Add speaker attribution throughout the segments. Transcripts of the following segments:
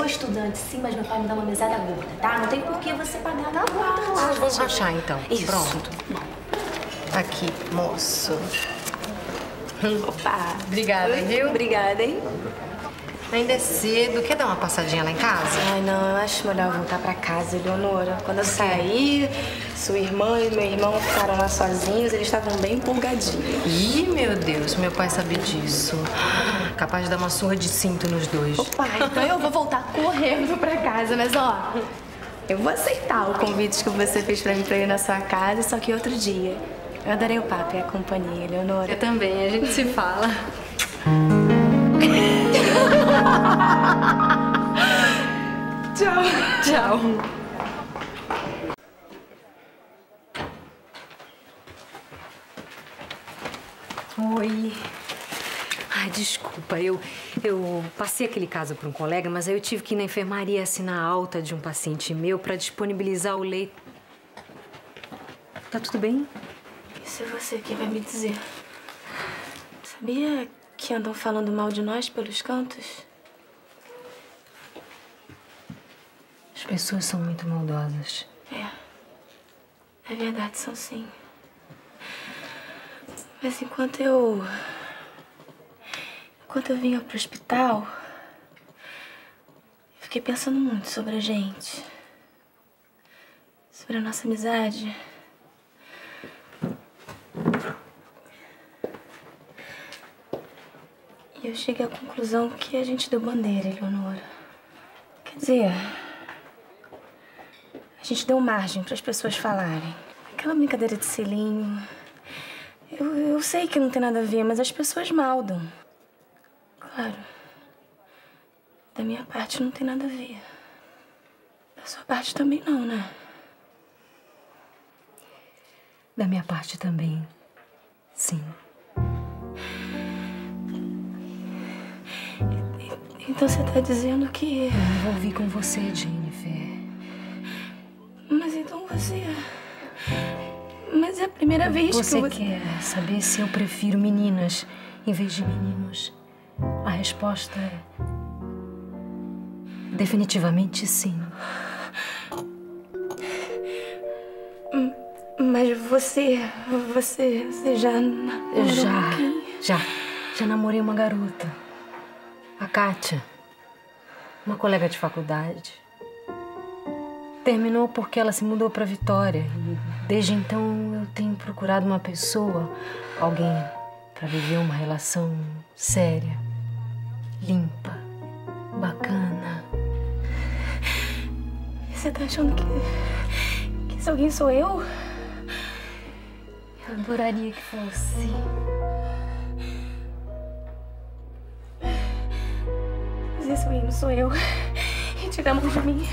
Speaker 1: estudante, sim, mas meu pai me dá uma mesada gorda, tá? Não tem por que você pagar na guarda.
Speaker 2: Nós vamos rachar, então.
Speaker 1: Isso.
Speaker 2: Pronto. Aqui, moço.
Speaker 1: Opa!
Speaker 2: Obrigada, viu?
Speaker 1: Obrigada, hein?
Speaker 2: Ainda é cedo. Quer dar uma passadinha lá em casa?
Speaker 1: Ai, não, eu acho melhor voltar pra casa, Eleonora. Quando eu saí, sua irmã e meu irmão ficaram lá sozinhos, eles estavam bem empolgadinhos.
Speaker 2: Ih, meu Deus, meu pai sabe disso. Capaz de dar uma surra de cinto nos dois.
Speaker 1: Opa, então eu vou voltar correndo pra casa, mas ó, eu vou aceitar o convite que você fez pra mim pra ir na sua casa, só que outro dia. Eu adorei o papo e a companhia, Eleonora.
Speaker 2: Eu também, a gente se fala.
Speaker 1: Tchau.
Speaker 2: Tchau. Oi. Ai, desculpa, eu passei aquele caso para um colega, mas aí eu tive que ir na enfermaria assinar a alta de um paciente meu para disponibilizar o leito. Tá tudo bem?
Speaker 1: Isso é você que vai me dizer. Sabia que andam falando mal de nós pelos cantos?
Speaker 2: As pessoas são muito maldosas.
Speaker 1: É verdade, são sim. Mas enquanto eu vinha pro hospital, eu fiquei pensando muito sobre a gente. Sobre a nossa amizade. E eu cheguei à conclusão que a gente deu bandeira, Eleonora. Quer dizer, a gente deu margem para as pessoas falarem. Aquela brincadeira de selinho. Eu sei que não tem nada a ver, mas as pessoas maldam. Claro. Da minha parte não tem nada a ver. Da sua parte também não, né?
Speaker 2: Da minha parte também, sim.
Speaker 1: Então você tá dizendo que...
Speaker 2: Eu me envolvi com você, Jennifer.
Speaker 1: Mas então você... Mas é a primeira vez que
Speaker 2: Você quer saber se eu prefiro meninas em vez de meninos? A resposta é... definitivamente sim.
Speaker 1: Mas você já namorou alguém?
Speaker 2: Já namorei uma garota. A Kátia. Uma colega de faculdade. Terminou porque ela se mudou para Vitória. E desde então eu tenho procurado uma pessoa, alguém para viver uma relação séria, limpa, bacana.
Speaker 1: Você tá achando que esse alguém sou eu?
Speaker 2: Eu adoraria que fosse.
Speaker 1: Mas esse alguém não sou eu. Retira a mão de mim.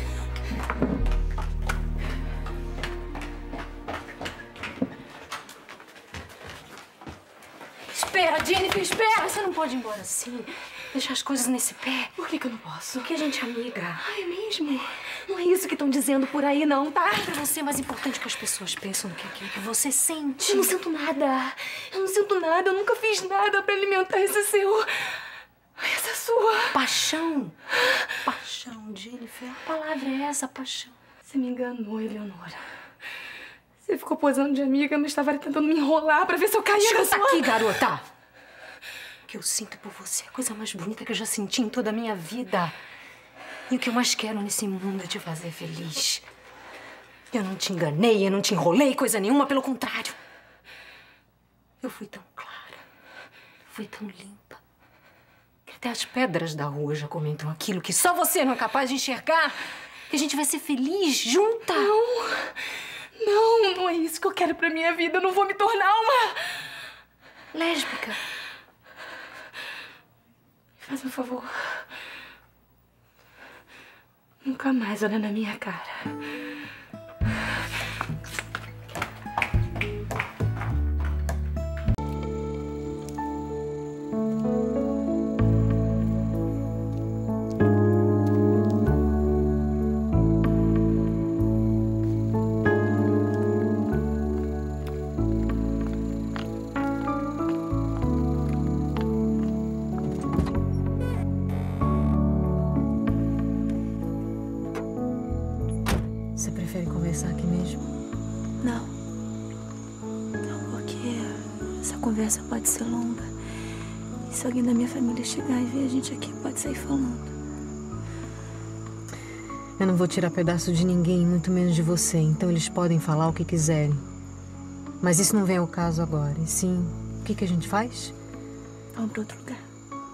Speaker 2: Espera, Jennifer, espera! Você não pode ir embora assim. Deixar as coisas nesse pé.
Speaker 1: Por que eu não posso?
Speaker 2: Porque a gente é amiga.
Speaker 1: Ai, é mesmo? Não é isso que estão dizendo por aí, não, tá?
Speaker 2: Pra você é mais importante que as pessoas pensam do que aquilo que você sente.
Speaker 1: Eu não sinto nada. Eu não sinto nada. Eu nunca fiz nada pra alimentar esse seu... essa sua...
Speaker 2: Paixão. Paixão, Jennifer. A palavra é essa, paixão.
Speaker 1: Você me enganou, Eleonora. Você ficou posando de amiga, mas estava tentando me enrolar pra ver se eu caía na sua...
Speaker 2: Escuta aqui, garota. O que eu sinto por você é a coisa mais bonita que eu já senti em toda a minha vida. E o que eu mais quero nesse mundo é te fazer feliz. Eu não te enganei, eu não te enrolei, coisa nenhuma, pelo contrário. Eu fui tão clara, fui tão limpa, que até as pedras da rua já comentam aquilo que só você não é capaz de enxergar. Que a gente vai ser feliz junta.
Speaker 1: Não é isso que eu quero pra minha vida. Eu não vou me tornar uma...
Speaker 2: lésbica.
Speaker 1: Faz um favor. Nunca mais olha na minha cara.
Speaker 3: prefere conversar aqui mesmo?
Speaker 1: Não. Não, porque essa conversa pode ser longa. E se alguém da minha família chegar e ver a gente aqui, pode sair falando.
Speaker 3: Eu não vou tirar pedaço de ninguém, muito menos de você. Então eles podem falar o que quiserem. Mas isso não vem ao caso agora. E sim, o que a gente faz?
Speaker 1: Vamos para outro lugar.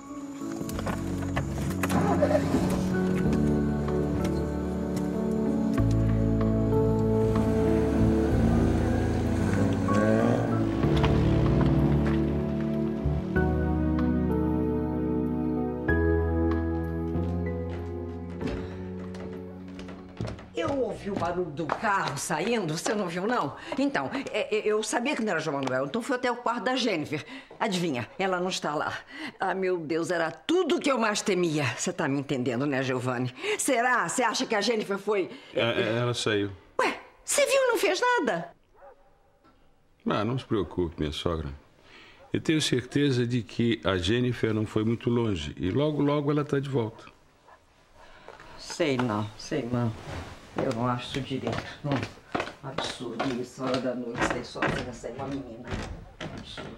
Speaker 4: Eu ouvi o barulho do carro saindo, você não viu, não? Então, eu sabia que não era João Manuel, então fui até o quarto da Jennifer. Adivinha, ela não está lá. Ah, meu Deus, era tudo que eu mais temia. Você tá me entendendo, né, Giovanni? Será? Você acha que a Jennifer foi...
Speaker 5: Ela saiu.
Speaker 4: Ué, você viu e não fez nada?
Speaker 5: Ah, não se preocupe, minha sogra. Eu tenho certeza de que a Jennifer não foi muito longe. E logo, logo ela está de volta.
Speaker 4: Sei não. Eu não acho isso direito. Não. Absurdo isso, hora da noite, sair sozinha, sair uma menina. Absurdo.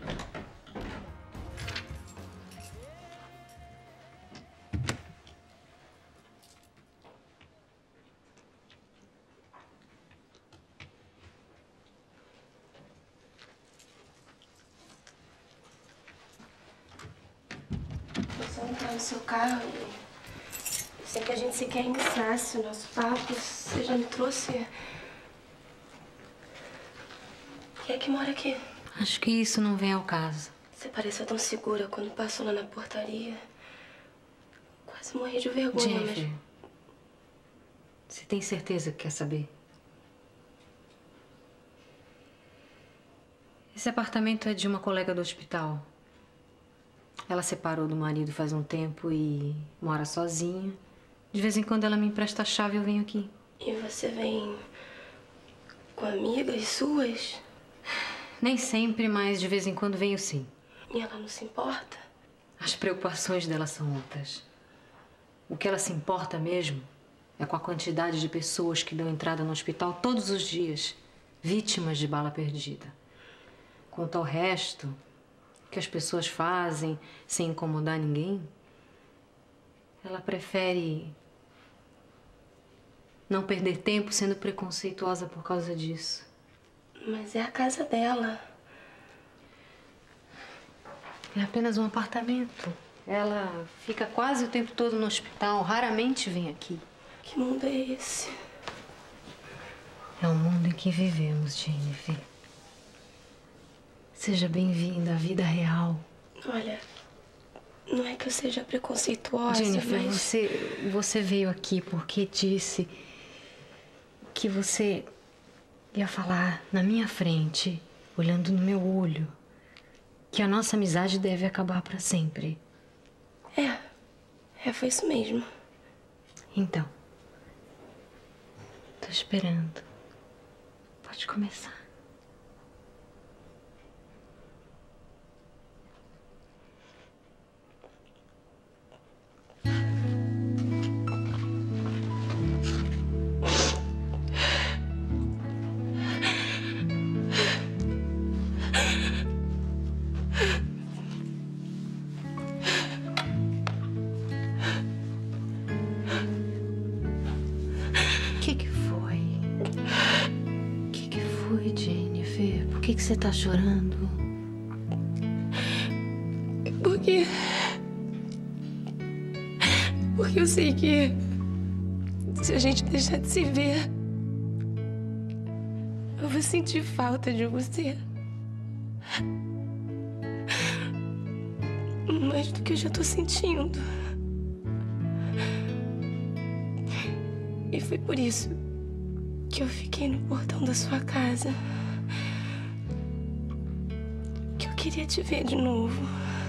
Speaker 1: Você entrar no seu carro e... Sem que a gente sequer iniciasse o nosso papo, você já me trouxe... Quem é que mora aqui?
Speaker 2: Acho que isso não vem ao caso.
Speaker 1: Você pareceu tão segura quando passou lá na portaria. Quase morri de vergonha,
Speaker 2: Jennifer, você tem certeza que quer saber? Esse apartamento é de uma colega do hospital. Ela separou do marido faz um tempo e mora sozinha. De vez em quando ela me empresta a chave e eu venho aqui.
Speaker 1: E você vem com amigas suas?
Speaker 2: Nem sempre, mas de vez em quando venho sim.
Speaker 1: E ela não se importa?
Speaker 2: As preocupações dela são outras. O que ela se importa mesmo é com a quantidade de pessoas que dão entrada no hospital todos os dias, vítimas de bala perdida. Quanto ao resto, que as pessoas fazem sem incomodar ninguém, ela prefere não perder tempo sendo preconceituosa por causa disso.
Speaker 1: Mas é a casa dela.
Speaker 2: É apenas um apartamento. Ela fica quase o tempo todo no hospital, raramente vem aqui.
Speaker 1: Que mundo é esse?
Speaker 2: É o mundo em que vivemos, Jennifer. Seja bem-vinda à vida real.
Speaker 1: Olha, não é que eu seja preconceituosa,
Speaker 2: Jennifer,
Speaker 1: mas...
Speaker 2: você veio aqui porque disse que você ia falar na minha frente, olhando no meu olho, que a nossa amizade deve acabar para sempre.
Speaker 1: Foi isso mesmo.
Speaker 2: Então, tô esperando. Pode começar. Jennifer, por que você tá chorando?
Speaker 1: Porque eu sei que se a gente deixar de se ver, eu vou sentir falta de você. Mais do que eu já tô sentindo. E foi por isso que eu fiquei no portão da sua casa. Que eu queria te ver de novo.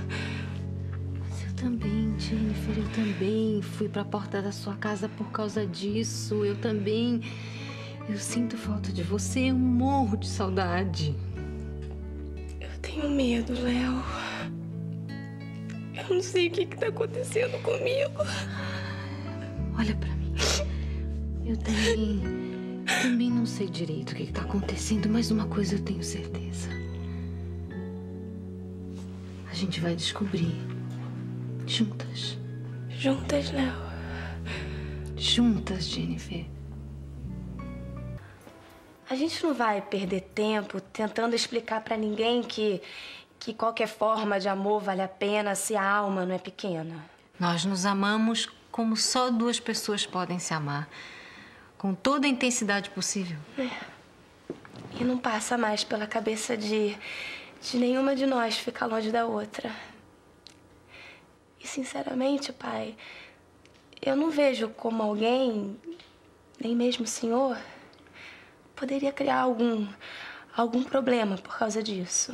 Speaker 2: Eu também, Jennifer, eu também fui pra porta da sua casa por causa disso. Eu também. Eu sinto falta de você, eu morro de saudade.
Speaker 1: Eu tenho medo, Léo. Eu não sei o que tá acontecendo comigo.
Speaker 2: Olha pra mim. Eu também Também não sei direito o que está acontecendo, mas uma coisa eu tenho certeza. A gente vai descobrir. Juntas.
Speaker 1: Juntas, Léo.
Speaker 2: Juntas, Jennifer.
Speaker 1: A gente não vai perder tempo tentando explicar pra ninguém que qualquer forma de amor vale a pena se a alma não é pequena.
Speaker 2: Nós nos amamos como só duas pessoas podem se amar. Com toda a intensidade possível.
Speaker 1: E não passa mais pela cabeça de nenhuma de nós ficar longe da outra. E, sinceramente, pai, eu não vejo como alguém, nem mesmo o senhor, poderia criar algum problema por causa disso.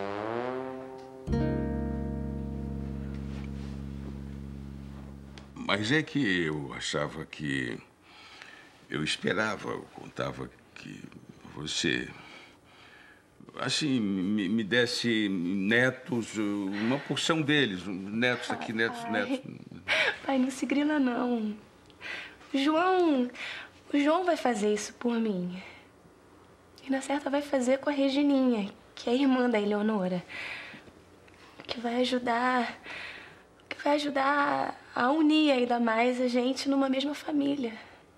Speaker 5: Mas é que eu achava que... Eu esperava, eu contava que você... Assim, me desse netos, uma porção deles. Netos aqui, netos.
Speaker 1: Pai, não se grila, não. O João vai fazer isso por mim. E na certa vai fazer com a Regininha, que é a irmã da Eleonora. Que vai ajudar a unir ainda mais a gente numa mesma família.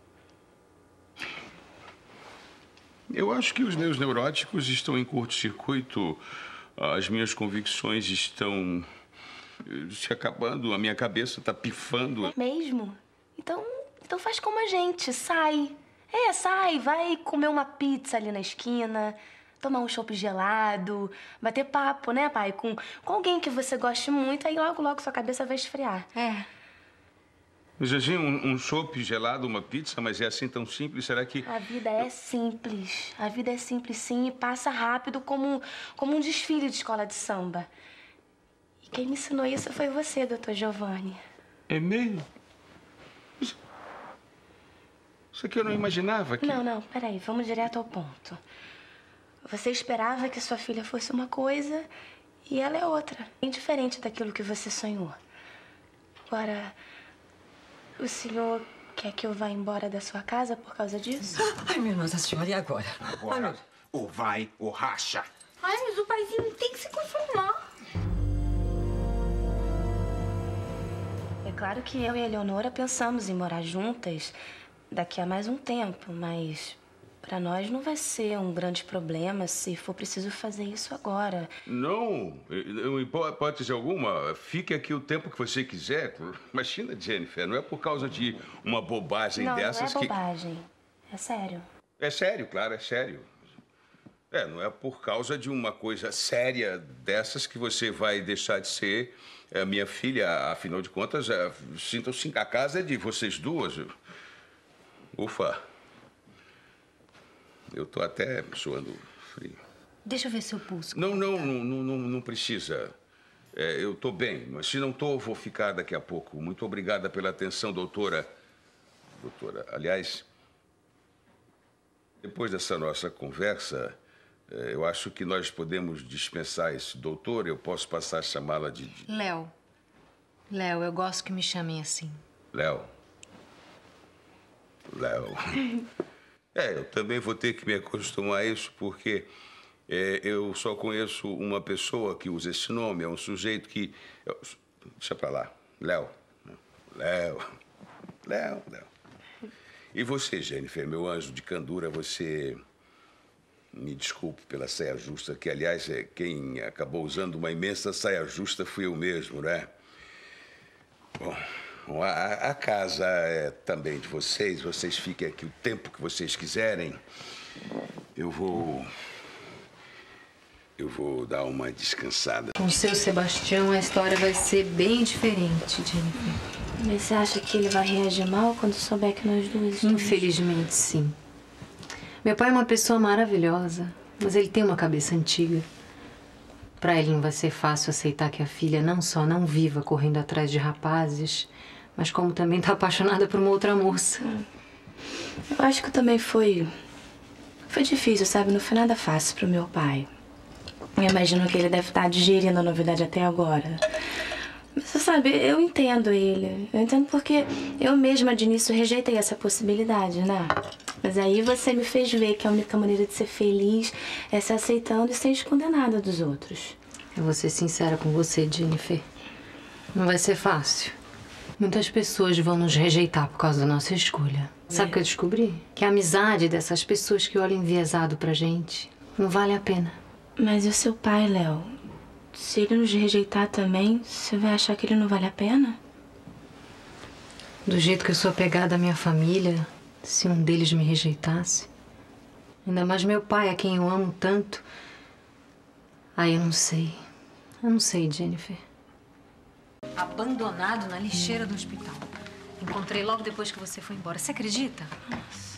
Speaker 5: Eu acho que os meus neuróticos estão em curto-circuito. As minhas convicções estão se acabando. A minha cabeça está pifando.
Speaker 1: É mesmo? Então faz como a gente, sai. Sai, vai comer uma pizza ali na esquina, tomar um chopp gelado, bater papo, né, pai? Com alguém que você goste muito, aí logo sua cabeça vai esfriar.
Speaker 5: Zezinho, um chopp gelado, uma pizza, mas é assim tão simples? Será que...
Speaker 1: A vida é simples. A vida é simples, sim, e passa rápido como um desfile de escola de samba. E quem me ensinou isso foi você, doutor Giovanni.
Speaker 5: É mesmo? Isso aqui eu não imaginava que...
Speaker 1: Não, peraí, vamos direto ao ponto. Você esperava que sua filha fosse uma coisa e ela é outra. Bem diferente daquilo que você sonhou. Agora... O senhor quer que eu vá embora da sua casa por causa disso?
Speaker 4: Ai, minha Nossa Senhora, e agora?
Speaker 6: Agora, ou vai ou racha.
Speaker 2: Ai, mas o paizinho tem que se conformar.
Speaker 1: É claro que eu e a Eleonora pensamos em morar juntas daqui a mais um tempo, mas para nós não vai ser um grande problema se for preciso fazer isso agora.
Speaker 5: Não, em hipótese alguma. Fique aqui o tempo que você quiser. Imagina, Jennifer, não é por causa de uma bobagem dessas que...
Speaker 1: Não é bobagem. É sério.
Speaker 5: É sério, claro, é sério. Não é por causa de uma coisa séria dessas que você vai deixar de ser minha filha. Afinal de contas, sintam-se, a casa é de vocês duas. Ufa. Eu tô até suando frio.
Speaker 2: Deixa eu ver seu pulso.
Speaker 5: Não precisa. Eu tô bem, mas se não tô, vou ficar daqui a pouco. Muito obrigada pela atenção, doutora. Doutora, aliás, depois dessa nossa conversa, eu acho que nós podemos dispensar esse doutor. Eu posso passar a chamá-la de...
Speaker 2: Léo. Léo, eu gosto que me chamem assim.
Speaker 5: Léo. Eu também vou ter que me acostumar a isso, porque eu só conheço uma pessoa que usa esse nome. É um sujeito que... Deixa pra lá. Léo. E você, Jennifer, meu anjo de candura, você... Me desculpe pela saia justa, que, aliás, quem acabou usando uma imensa saia justa fui eu mesmo, né? Bom, a casa é também de vocês. Vocês fiquem aqui o tempo que vocês quiserem. Eu vou dar uma descansada.
Speaker 2: Com o seu Sebastião, a história vai ser bem diferente, Jennifer.
Speaker 1: Mas você acha que ele vai reagir mal quando souber que nós duas estamos...
Speaker 2: Infelizmente, sim. Meu pai é uma pessoa maravilhosa, mas ele tem uma cabeça antiga. Pra ele não vai ser fácil aceitar que a filha não só não viva correndo atrás de rapazes, mas como também tá apaixonada por uma outra moça.
Speaker 1: Eu acho que também foi difícil, sabe? Não foi nada fácil pro meu pai. Eu imagino que ele deve estar digerindo a novidade até agora. Mas você sabe, eu entendo ele. Eu entendo porque eu mesma de início rejeitei essa possibilidade, né? Mas aí você me fez ver que a única maneira de ser feliz é se aceitando e sem esconder nada dos outros.
Speaker 2: Eu vou ser sincera com você, Jennifer. Não vai ser fácil. Muitas pessoas vão nos rejeitar por causa da nossa escolha. Sabe o que eu descobri? Que a amizade dessas pessoas que olham enviesado pra gente não vale a pena.
Speaker 1: Mas e o seu pai, Léo? Se ele nos rejeitar também, você vai achar que ele não vale a pena?
Speaker 2: Do jeito que eu sou apegada à minha família, se um deles me rejeitasse, ainda mais meu pai, a quem eu amo tanto, aí eu não sei. Eu não sei, Jennifer. Abandonado na lixeira do hospital. Encontrei logo depois que você foi embora. Você acredita?
Speaker 1: Nossa.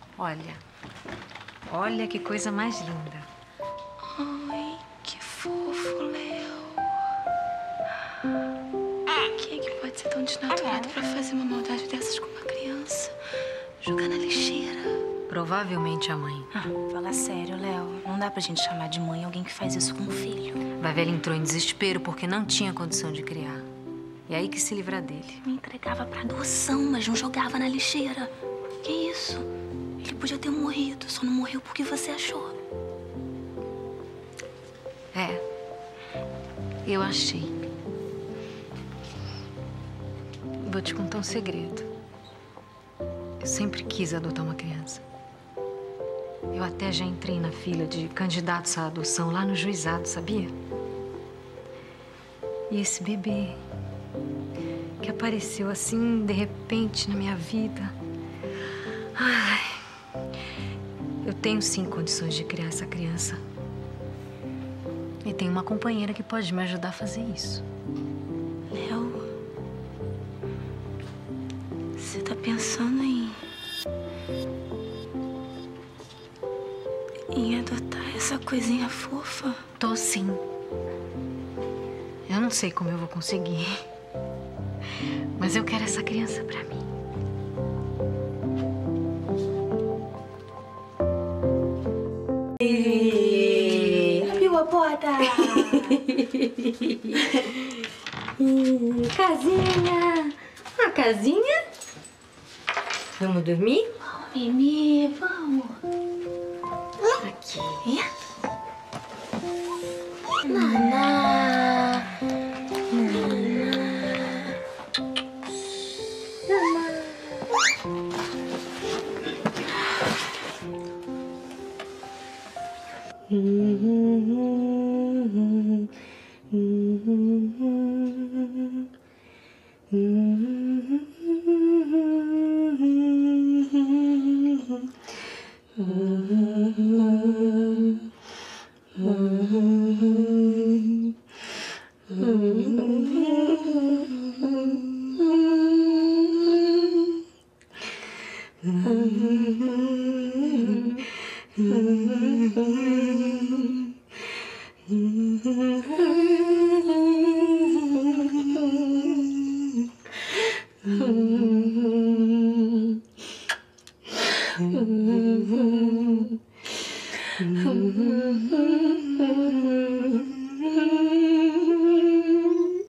Speaker 2: Olha que coisa mais linda.
Speaker 1: Ai, que fofo, Léo. Quem é que pode ser tão desnaturado pra fazer uma maldade dessas com uma criança? Jogar na lixeira.
Speaker 2: Provavelmente a mãe.
Speaker 1: Fala sério, Léo. Não dá pra gente chamar de mãe alguém que faz isso com um filho.
Speaker 2: Vai ver, ele entrou em desespero porque não tinha condição de criar. E aí que se livrar dele.
Speaker 1: Me entregava pra adoção, mas não jogava na lixeira. Que isso? Ele podia ter morrido, só não morreu porque você achou.
Speaker 2: É, eu achei. Vou te contar um segredo. Eu sempre quis adotar uma criança. Eu até já entrei na fila de candidatos à adoção lá no juizado, sabia? E esse bebê que apareceu assim, de repente, na minha vida. Ai, eu tenho sim condições de criar essa criança. E tenho uma companheira que pode me ajudar a fazer isso.
Speaker 1: Léo, você tá pensando em adotar essa coisinha fofa?
Speaker 2: Tô sim. Eu não sei como eu vou conseguir. Mas eu quero essa criança pra mim.
Speaker 1: Abriu a porta!
Speaker 2: Casinha! Uma casinha? Vamos dormir?
Speaker 1: Vamos, Mimi, vamos.
Speaker 2: Aqui.
Speaker 1: Naná.